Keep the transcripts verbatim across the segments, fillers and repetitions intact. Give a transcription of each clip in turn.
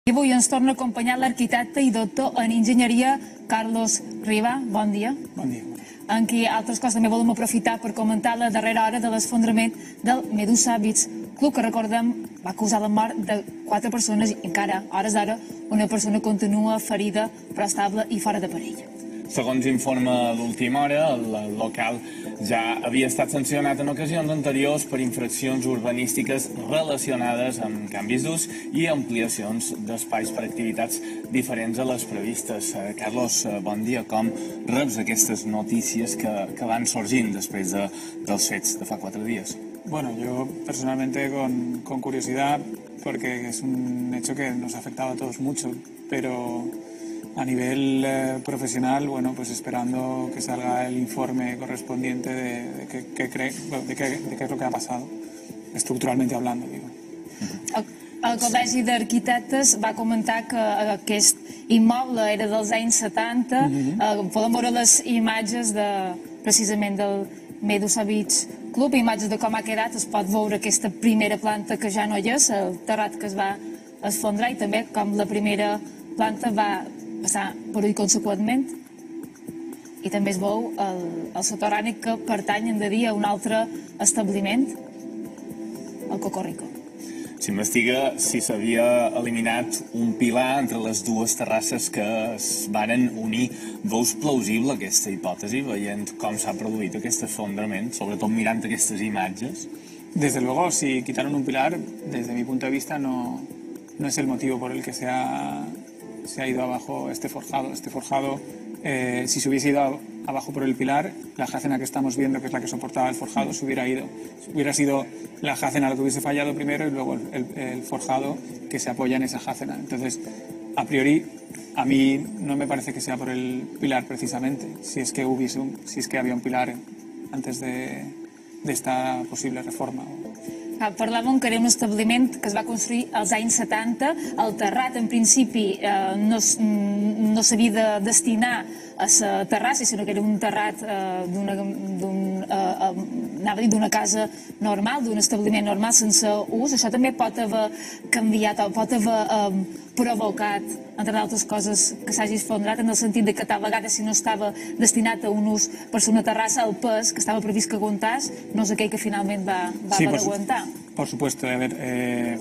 I avui ens torna a acompanyar l'arquitecte i doctor en enginyeria Carlos Riba. Bon dia. Bon dia. En qui altres coses també volem aprofitar per comentar la darrera hora de l'esfondrament del Medusa Beach Club, que recordem va causar la mort de quatre persones i encara, a hores d'ara, una persona continua ferida però estable i fora de perill. Segons informa l'última hora, el local ja havia estat sancionat en ocasions anteriors per infraccions urbanístiques relacionades amb canvis d'ús i ampliacions d'espais per activitats diferents a les previstes. Carlos, bon dia. Com reps aquestes notícies que, que van sorgint després de, dels fets de fa quatre dies? Bueno, yo personalmente con, con curiosidad, porque es un hecho que nos ha afectado a todos mucho, pero a nivel eh, profesional, bueno, pues esperando que salga el informe correspondiente de, de, que, que cree, de, que, de qué es lo que ha pasado, estructuralmente hablando, digo. El, el Col·legi d'Arquitectes va comentar que aquest immoble era dels anys setanta. Mm-hmm. eh, podem veure les imatges de, precisament del Medusa Beach Club, imatges de com ha quedat. Es pot veure aquesta primera planta que ja no hi és, el terrat que es va esfondrar, i també com la primera planta va passar per ull conseqüentment. I també es veu el, el soterrani que pertany, hem de dir, a un altre establiment, el Cocorico. S'investiga si s'havia eliminat un pilar entre les dues terrasses que es varen unir. Veus plausible aquesta hipòtesi, veient com s'ha produït aquest esfondrament, sobretot mirant aquestes imatges? Desde luego, si quitaron un pilar, desde mi punto de vista, no, no es el motivo por el que se ha, se ha ido abajo este forjado. Este forjado, eh, si se hubiese ido abajo por el pilar, la jácena que estamos viendo, que es la que soportaba el forjado, se hubiera ido. Hubiera sido la jácena la que hubiese fallado primero y luego el, el forjado que se apoya en esa jácena. Entonces, a priori, a mí no me parece que sea por el pilar precisamente, si es que hubiese un, si es que había un pilar antes de, de esta posible reforma. Parlàvem que era un establiment que es va construir als anys setanta. El terrat, en principi, eh, no, no s'havia de destinar a la terrassa, sinó que era un terrat eh, d'una d'un, eh, d'una casa normal, d'un establiment normal sense ús. Això també pot haver canviat o pot haver eh, provocat, entre d'altres coses, que s'hagi esfondrat, en el sentit de que tal vegada, si no estava destinat a un ús per ser una terrassa, el pes que estava previst que aguantàs no és aquell que finalment va, va sí, haver por d'aguantar. Por supuesto, a ver, eh,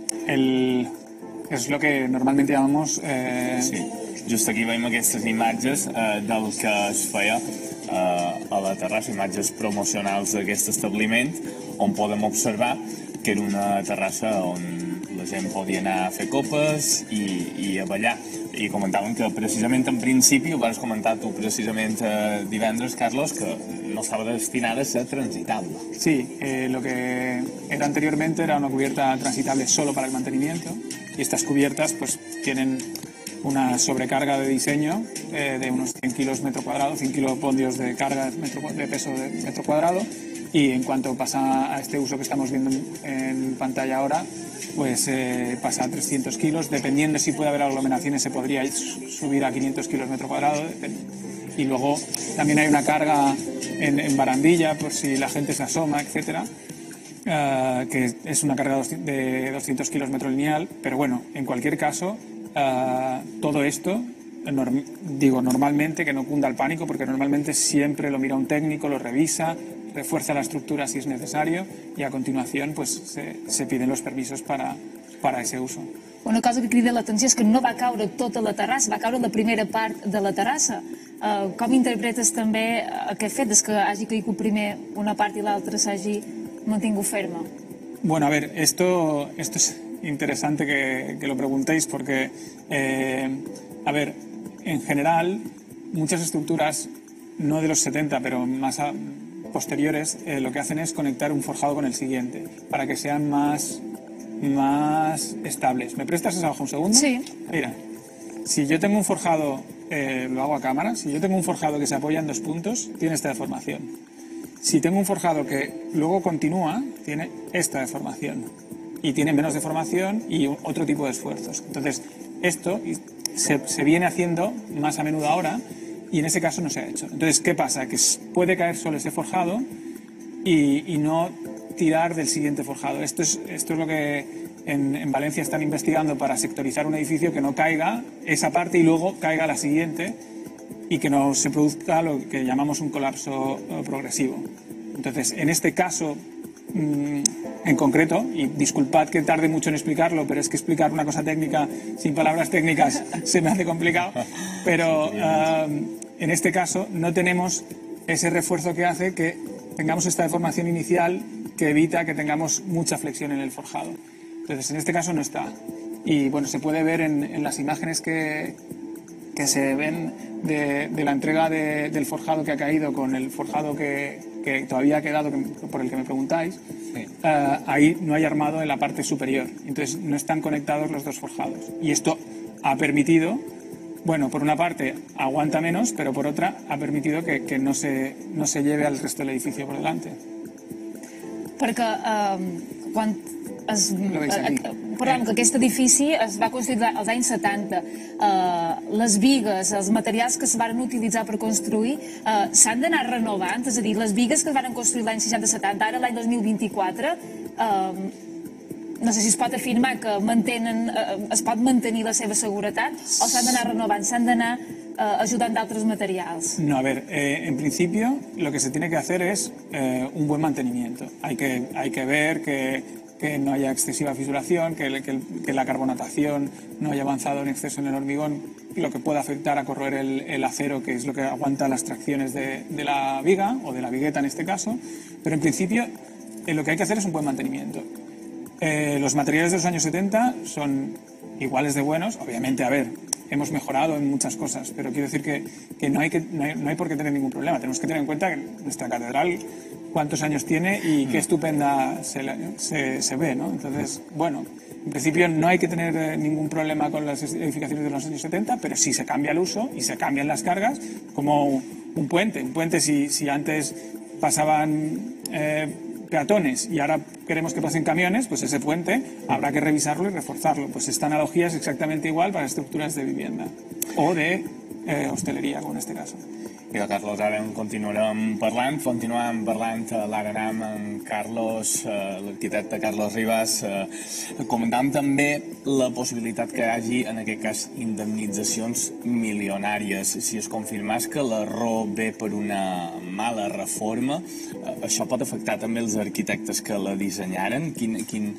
el, es lo que normalmente llamamos... Eh... Sí, just aquí veiem aquestes imatges eh, del que es feia eh, a la terrassa, imatges promocionals d'aquest establiment, on podem observar que era una terrassa on la gent podia anar a fer copes i, i a ballar. I comentaven que precisament en principi, ho vas comentar tu precisament eh, divendres, Carlos, que no estaba destinada a ser transitable. Sí, eh, lo que era anteriormente era una cubierta transitable solo para el mantenimiento, y estas cubiertas pues tienen una sobrecarga de diseño eh, de unos cien kilos metro cuadrado, cien kilopodios de carga metro, de peso de metro cuadrado, y en cuanto pasa a este uso que estamos viendo en, en pantalla ahora, pues eh, pasa a trescientos kilos, dependiendo si puede haber aglomeraciones se podría subir a quinientos kilos metro cuadrado, y luego también hay una carga en, en barandilla por si la gente se asoma, etcétera, uh, que es una carga de doscientos kilos metro lineal, pero bueno, en cualquier caso, uh, todo esto, norm, digo normalmente, que no cunda el pánico, porque normalmente siempre lo mira un técnico, lo revisa, refuerza la estructura si es necesario, y a continuación pues se, se piden los permisos para, para ese uso. Una cosa que crida l'atenció és que no va caure tota la terrassa, va caure la primera part de la terrassa. Uh, com interpretes també aquest fet, que hagi caigut primer una part i l'altra s'hagi mantingut ferma? Bueno, a ver, esto, esto es interesante que, que lo preguntéis porque, eh, a ver, en general, muchas estructuras, no de los setenta, pero más a, posteriores, eh, lo que hacen es conectar un forjado con el siguiente, para que sean más... más estables. ¿Me prestas esa hoja un segundo? Sí. Mira, si yo tengo un forjado, eh, lo hago a cámara, si yo tengo un forjado que se apoya en dos puntos, tiene esta deformación. Si tengo un forjado que luego continúa, tiene esta deformación. Y tiene menos deformación y otro tipo de esfuerzos. Entonces, esto se, se viene haciendo más a menudo ahora y en ese caso no se ha hecho. Entonces, ¿qué pasa? Que puede caer solo ese forjado y, y no tirar del siguiente forjado. Esto es, esto es lo que en, en Valencia están investigando para sectorizar un edificio que no caiga esa parte y luego caiga la siguiente y que no se produzca lo que llamamos un colapso eh, progresivo. Entonces, en este caso mmm, en concreto, y disculpad que tarde mucho en explicarlo, pero es que explicar una cosa técnica sin palabras técnicas se me hace complicado, pero uh, en este caso no tenemos ese refuerzo que hace que tengamos esta deformación inicial que evita que tengamos mucha flexión en el forjado. Entonces, en este caso no está. Y bueno, se puede ver en, en las imágenes que, que se ven de, de la entrega de, del forjado que ha caído con el forjado que, que todavía ha quedado, que, por el que me preguntáis. Sí. Uh, ahí no hay armado en la parte superior. Entonces, no están conectados los dos forjados. Y esto ha permitido, bueno, por una parte aguanta menos, pero por otra ha permitido que, que no, se, no se lleve al resto del edificio por delante. Perquè eh, quan es, eh, perdó, que aquest edifici es va construir als anys setanta, eh, les bigues, els materials que es van utilitzar per construir eh, s'han d'anar renovant, és a dir, les bigues que es van construir l'any seixanta setanta, ara l'any dos mil vint-i-quatre, eh, no sé si es pot afirmar que mantenen, eh, es pot mantenir la seva seguretat o s'han d'anar renovant, s'han d'anar eh, ajudant d'altres materials. No, a ver, eh, en principio lo que se tiene que hacer es eh, un buen mantenimiento. Hay que, hay que ver que, que no haya excesiva fisuración, que, que, que la carbonatación no haya avanzado en exceso en el hormigón, lo que pueda afectar a corroer el, el acero, que es lo que aguanta las tracciones de, de la viga o de la vigueta en este caso. Pero en principio eh, lo que hay que hacer es un buen mantenimiento. Eh, los materiales de los años setenta son iguales de buenos. Obviamente, a ver, hemos mejorado en muchas cosas, pero quiero decir que, que, no, hay que no, hay, no hay por qué tener ningún problema. Tenemos que tener en cuenta que nuestra catedral cuántos años tiene y qué estupenda se, se, se ve, ¿no? Entonces, bueno, en principio no hay que tener ningún problema con las edificaciones de los años setenta, pero sí se cambia el uso y se cambian las cargas, como un puente. Un puente, si, si antes pasaban Eh, peatones y ahora queremos que pasen camiones, pues ese puente habrá que revisarlo y reforzarlo. Pues esta analogía es exactamente igual para estructuras de vivienda o de eh, hostelería, como en este caso. Mira, Carlos, ara en continuarem parlant, continuàvem parlant a l'Aram amb Carlos, eh, l'arquitecte Carlos Ribas, eh, comentant també la possibilitat que hi hagi, en aquest cas, indemnitzacions milionàries. Si es confirmés que l'error ve per una mala reforma, eh, això pot afectar també els arquitectes que la dissenyaren? Quin, quin,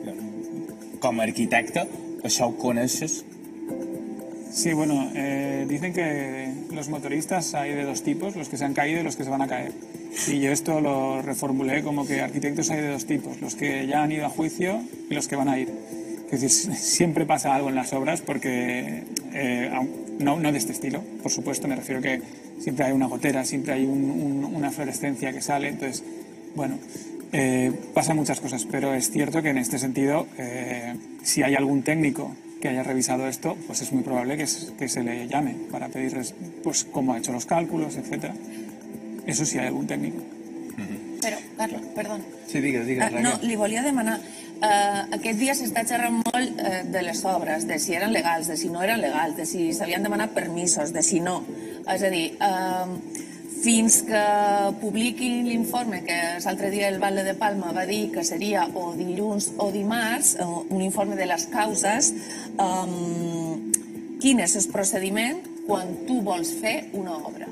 com a arquitecte, això ho coneixes? Sí, bueno, eh, dicen que los motoristas hay de dos tipos, los que se han caído y los que se van a caer. Y yo esto lo reformulé como que arquitectos hay de dos tipos, los que ya han ido a juicio y los que van a ir. Es decir, siempre pasa algo en las obras porque, eh, no, no de este estilo, por supuesto, me refiero que siempre hay una gotera, siempre hay un, un, una fluorescencia que sale, entonces, bueno, eh, pasan muchas cosas, pero es cierto que en este sentido, eh, si hay algún técnico que haya revisado esto, pues es muy probable que, que se le llame para pedir pues, cómo ha hecho los cálculos, etcétera. Eso sí hay algún técnico. Mm-hmm. Però, Carlos, perdona. Sí, digues, digues. Uh, no, li volia demanar, uh, aquest dia s'està xerrant molt uh, de les obres, de si eren legals, de si no eren legals, de si s'havien demanat permisos, de si no. És a dir, uh, fins que publiqui l'informe que l'altre dia el Valle de Palma va dir que seria o dilluns o dimarts, un informe de les causes, um, quin és el procediment quan tu vols fer una obra?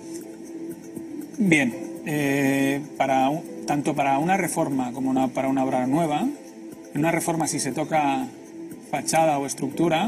Bien, eh, para un, tanto para una reforma como una, para una obra nueva, en una reforma si se toca fachada o estructura,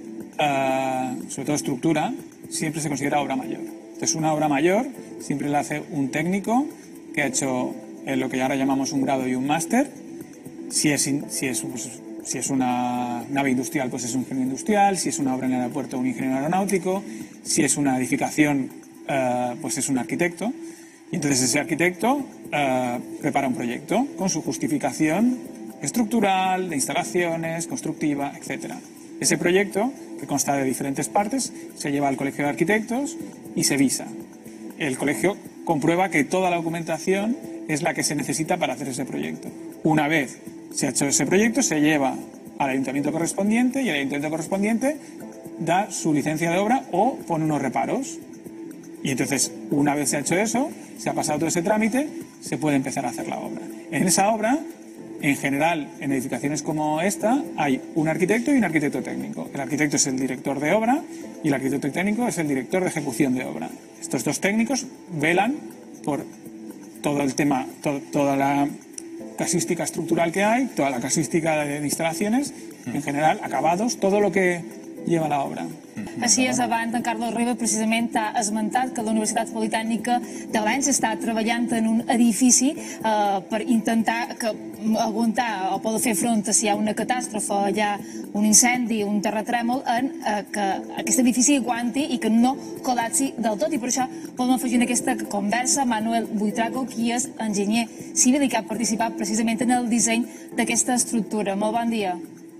uh, sobre todo estructura, siempre se considera obra mayor. Entonces, una obra mayor siempre la hace un técnico que ha hecho eh, lo que ahora llamamos un grado y un máster. Si es, si, es, pues, si es una nave industrial, pues es un ingeniero industrial. Si es una obra en el aeropuerto, un ingeniero aeronáutico. Si es una edificación, eh, pues es un arquitecto. Y entonces ese arquitecto eh, prepara un proyecto con su justificación estructural, de instalaciones, constructiva, etcétera. Ese proyecto, que consta de diferentes partes, se lleva al Colegio de Arquitectos y se visa. El colegio comprueba que toda la documentación es la que se necesita para hacer ese proyecto. Una vez se ha hecho ese proyecto, se lleva al ayuntamiento correspondiente y el ayuntamiento correspondiente da su licencia de obra o pone unos reparos. Y entonces, una vez se ha hecho eso, se ha pasado todo ese trámite, se puede empezar a hacer la obra. En esa obra, En general, en edificaciones como esta, hay un arquitecto y un arquitecto técnico. El arquitecto es el director de obra y el arquitecto técnico es el director de ejecución de obra. Estos dos técnicos velan por todo el tema, to, toda la casística estructural que hay, toda la casística de instalaciones, en general, acabados, todo lo que lleva la obra. Així és, abans en Carlos Riba precisament ha esmentat que la Universitat Politècnica d'Arenys està treballant en un edifici eh, per intentar que, aguantar o poder fer front a si hi ha una catàstrofe, hi ha un incendi, un terratrèmol, en eh, que aquest edifici aguanti i que no col·lapsi del tot. I per això podem afegir en aquesta conversa Manuel Buitrago, qui és enginyer civil i que ha participat precisament en el disseny d'aquesta estructura. Molt bon dia.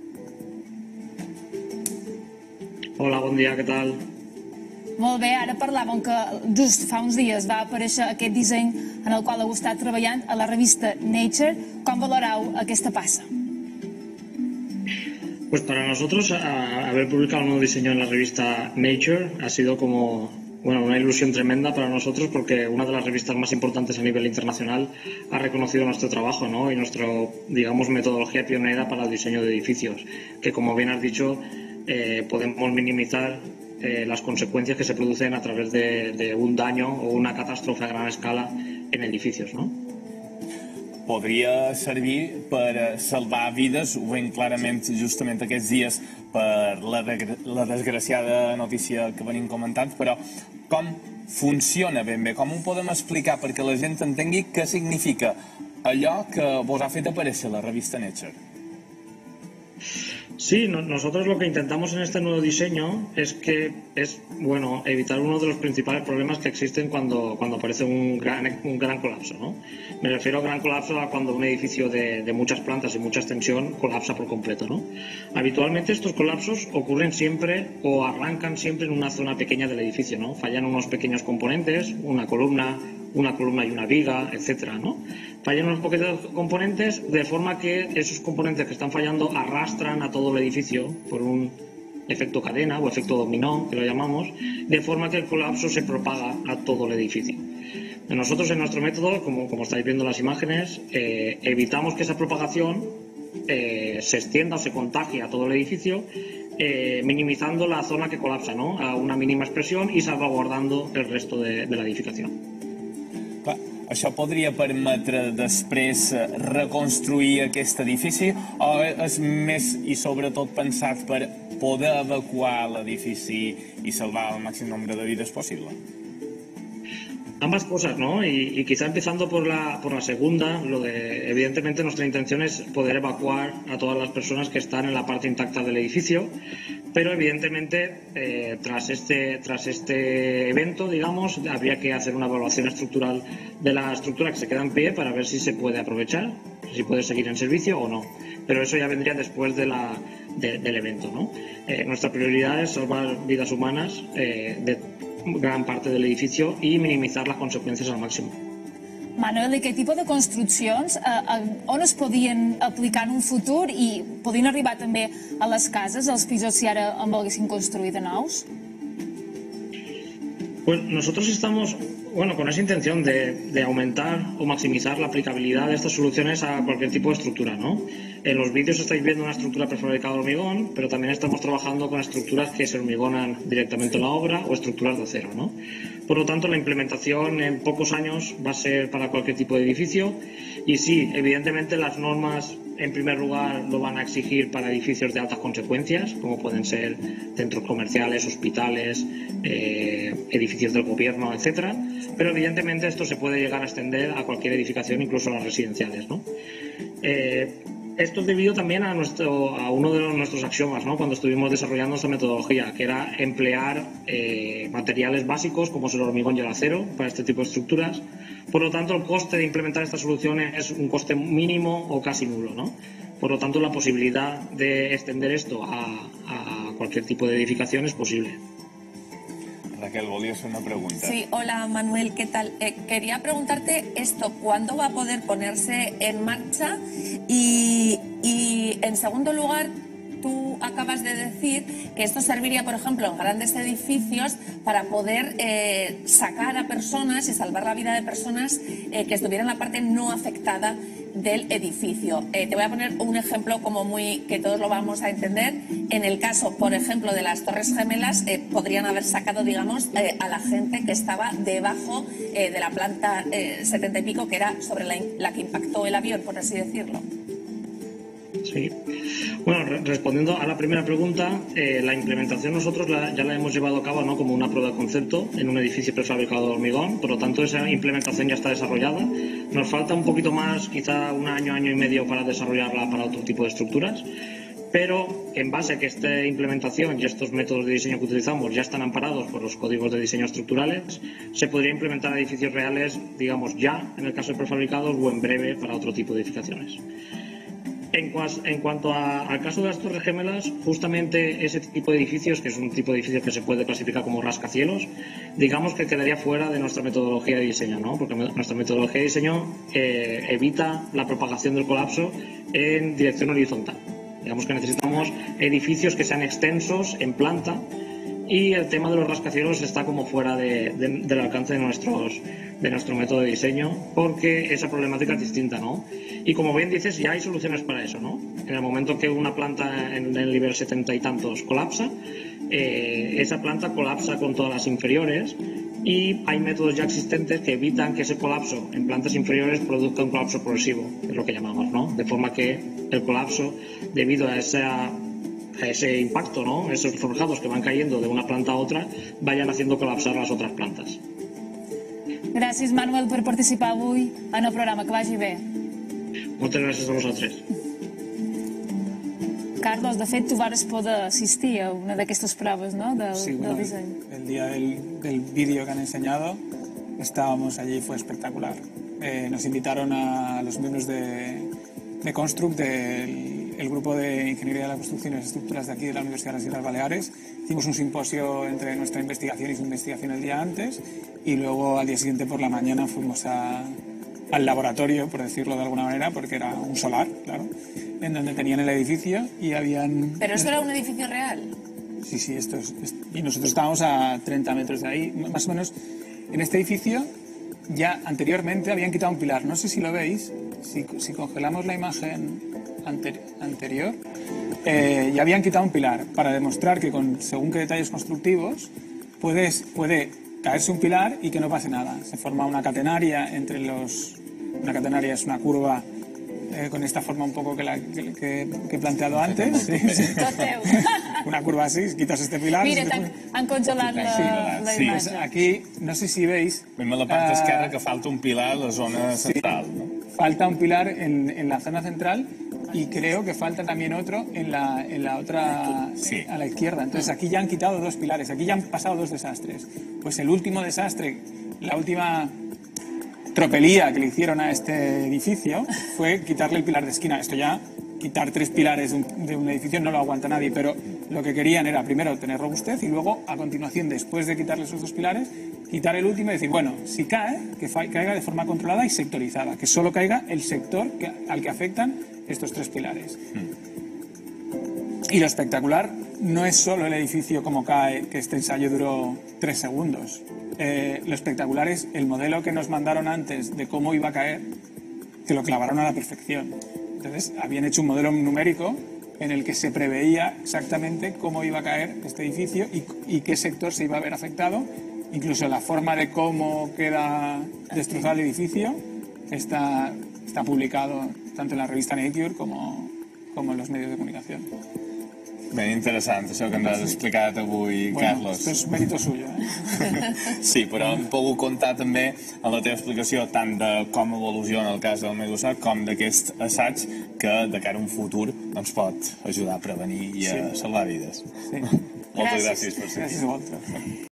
Hola, bon dia, què tal? Molt bé, ara parlàvem que just fa uns dies va aparèixer aquest disseny en el qual heu estat treballant a la revista Nature. Com valoreu aquesta passa? Pues para nosotros a, haber publicado un nuevo diseño en la revista Nature ha sido como bueno, una ilusión tremenda para nosotros porque una de las revistas más importantes a nivel internacional ha reconocido nuestro trabajo, ¿no? Y nuestra, digamos, metodología pionera para el diseño de edificios, que como bien has dicho, Eh, podemos minimizar eh, las consecuencias que se producen a través de, de un daño o una catástrofe a gran escala en edificios, ¿no? Podria servir per salvar vides, ho veiem clarament justament aquests dies per la, la desgraciada notícia que venim comentant, però com funciona ben bé? Com ho podem explicar perquè la gent entengui què significa allò que vos ha fet aparèixer la revista Nature? Sí, no, nosotros lo que intentamos en este nuevo diseño es que es bueno evitar uno de los principales problemas que existen cuando, cuando aparece un gran, un gran colapso, ¿no? Me refiero a gran colapso a cuando un edificio de, de muchas plantas y mucha extensión colapsa por completo, ¿no? Habitualmente estos colapsos ocurren siempre o arrancan siempre en una zona pequeña del edificio, ¿no? Fallan unos pequeños componentes, una columna, una columna y una viga, etcétera, ¿no? Fallan unos pequeños componentes de forma que esos componentes que están fallando arrastran a todo el edificio por un efecto cadena o efecto dominó, que lo llamamos, de forma que el colapso se propaga a todo el edificio. Nosotros en nuestro método, como, como estáis viendo en las imágenes, eh, evitamos que esa propagación eh, se extienda o se contagie a todo el edificio, eh, minimizando la zona que colapsa, ¿no? A una mínima expresión y salvaguardando el resto de, de la edificación. Clar, això podria permetre després reconstruir aquest edifici o és més i sobretot pensat per poder evacuar l'edifici i salvar el màxim nombre de vides possible? Ambas cosas, ¿no? Y, y quizá empezando por la, por la segunda, lo de, evidentemente nuestra intención es poder evacuar a todas las personas que están en la parte intacta del edificio, pero evidentemente eh, tras, este, tras este evento, digamos, habría que hacer una evaluación estructural de la estructura que se queda en pie para ver si se puede aprovechar, si puede seguir en servicio o no. Pero eso ya vendría después de la, de, del evento, ¿no? Eh, nuestra prioridad es salvar vidas humanas eh, de gran parte del edificio y minimizar las consecuencias al máximo. Manuel, i qué tipus de construccions eh, on es podien aplicar en un futur i podien arribar també a les cases, als pisos, si ara en volguessin construir de nous? Pues nosotros estamos, bueno, con esa intención de, de aumentar o maximizar la aplicabilidad de estas soluciones a cualquier tipo de estructura, ¿no? En los vídeos estáis viendo una estructura prefabricada de hormigón, pero también estamos trabajando con estructuras que se hormigonan directamente en la obra o estructuras de acero, ¿no? Por lo tanto, la implementación en pocos años va a ser para cualquier tipo de edificio y sí, evidentemente las normas en primer lugar lo van a exigir para edificios de altas consecuencias, como pueden ser centros comerciales, hospitales, eh, edificios del gobierno, etcétera. Pero evidentemente esto se puede llegar a extender a cualquier edificación, incluso a las residenciales, ¿no? Eh, Esto es debido también a, nuestro, a uno de nuestros axiomas, ¿no? Cuando estuvimos desarrollando esta metodología, que era emplear eh, materiales básicos como es el hormigón y el acero para este tipo de estructuras. Por lo tanto, el coste de implementar estas soluciones es un coste mínimo o casi nulo, ¿no? Por lo tanto, la posibilidad de extender esto a, a cualquier tipo de edificación es posible. Raquel, volvías una pregunta. Sí, hola Manuel, ¿qué tal? Eh, quería preguntarte esto, ¿cuándo va a poder ponerse en marcha? Y, y en segundo lugar, tú acabas de decir que esto serviría, por ejemplo, en grandes edificios para poder eh, sacar a personas y salvar la vida de personas eh, que estuvieran en la parte no afectada del edificio. Eh, te voy a poner un ejemplo como muy que todos lo vamos a entender. En el caso, por ejemplo, de las Torres Gemelas, eh, podrían haber sacado, digamos, eh, a la gente que estaba debajo eh, de la planta eh, setenta y pico, que era sobre la, la que impactó el avión, por así decirlo. Sí. Bueno, re respondiendo a la primera pregunta, eh, la implementación nosotros la, ya la hemos llevado a cabo, ¿no?, como una prueba de concepto en un edificio prefabricado de hormigón, por lo tanto esa implementación ya está desarrollada. Nos falta un poquito más, quizá un año, año y medio para desarrollarla para otro tipo de estructuras, pero en base a que esta implementación y estos métodos de diseño que utilizamos ya están amparados por los códigos de diseño estructurales, se podría implementar edificios reales, digamos, ya en el caso de prefabricados o en breve para otro tipo de edificaciones. En, en cuanto a, al caso de las Torres Gemelas, justamente ese tipo de edificios, que es un tipo de edificio que se puede clasificar como rascacielos, digamos que quedaría fuera de nuestra metodología de diseño, ¿no? Porque nuestra metodología de diseño eh, evita la propagación del colapso en dirección horizontal. Digamos que necesitamos edificios que sean extensos en planta, y el tema de los rascacielos está como fuera de, de, del alcance de, nuestros, de nuestro método de diseño, porque esa problemática es distinta, ¿no? Y como bien dices, ya hay soluciones para eso, ¿no? En el momento que una planta en el nivel setenta y tantos colapsa, eh, esa planta colapsa con todas las inferiores, y hay métodos ya existentes que evitan que ese colapso en plantas inferiores produzca un colapso progresivo, es lo que llamamos, ¿no? De forma que el colapso, debido a esa... a ese impacto, ¿no?, esos forjados que van cayendo de una planta a otra, vayan haciendo colapsar las otras plantas. Gràcies, Manuel, per participar avui en el programa. Que vagi bé. Moltes gràcies a vosaltres. Carlos, de fet, tu vas poder assistir a una d'aquestes proves, ¿no?, del, sí, bueno, del disseny. El día del, del vídeo que han enseñado, estábamos allí y fue espectacular. Eh, nos invitaron a los miembros de, de Construct, del el grupo de Ingeniería de la Construcción y las Estructuras de aquí de la Universidad de las Islas Baleares. Hicimos un simposio entre nuestra investigación y su investigación el día antes, y luego al día siguiente por la mañana fuimos a, al laboratorio, por decirlo de alguna manera, porque era un solar, claro, en donde tenían el edificio y habían... ¿Pero eso era un edificio real? Sí, sí, esto es, es... Y nosotros estábamos a treinta metros de ahí, más o menos. En este edificio ya anteriormente habían quitado un pilar. No sé si lo veis, si, si congelamos la imagen Anter, anterior, eh, ya habían quitado un pilar para demostrar que con según qué detalles constructivos puedes, puede caerse un pilar y que no pase nada. Se forma una catenaria entre los... Una catenaria es una curva eh, con esta forma un poco que, la, que, que, que he planteado antes. Sí, sí. Una curva así, quitas este pilar... Mira, han, han congelat la, sí, la sí, imatge. Aquí, no sé si veis... Veiem a la part uh, esquerra que falta un pilar a la zona central, sí, ¿no? Falta un pilar en, en la zona central, y creo que falta también otro en la, en la otra, sí, a la izquierda. Entonces aquí ya han quitado dos pilares, aquí ya han pasado dos desastres. Pues el último desastre, la última tropelía que le hicieron a este edificio fue quitarle el pilar de esquina. Esto ya, quitar tres pilares de un, de un edificio no lo aguanta nadie, pero lo que querían era primero tener robustez y luego, a continuación, después de quitarle esos dos pilares, quitar el último y decir, bueno, si cae, que caiga de forma controlada y sectorizada, que solo caiga el sector que, al que afectan estos tres pilares. Y lo espectacular no es solo el edificio como cae, que este ensayo duró tres segundos. Eh, lo espectacular es el modelo que nos mandaron antes de cómo iba a caer, que lo clavaron a la perfección. Entonces, habían hecho un modelo numérico en el que se preveía exactamente cómo iba a caer este edificio y, y qué sector se iba a ver afectado. Incluso la forma de cómo queda destrozado el edificio está, está publicado tanto en la revista Nature como, como en los medios de comunicación. Ben interessant, això que ens has explicat avui, bueno, Carlos. Esto es mérito suyo, eh? Sí, però hem pogut comptar també en la teva explicació tant de com evoluciona el cas del Medusa com d'aquest assaig que de cara a un futur ens pot ajudar a prevenir i a sí. salvar vides. Sí. Moltes gràcies per ser aquí. Gràcies a vosaltres.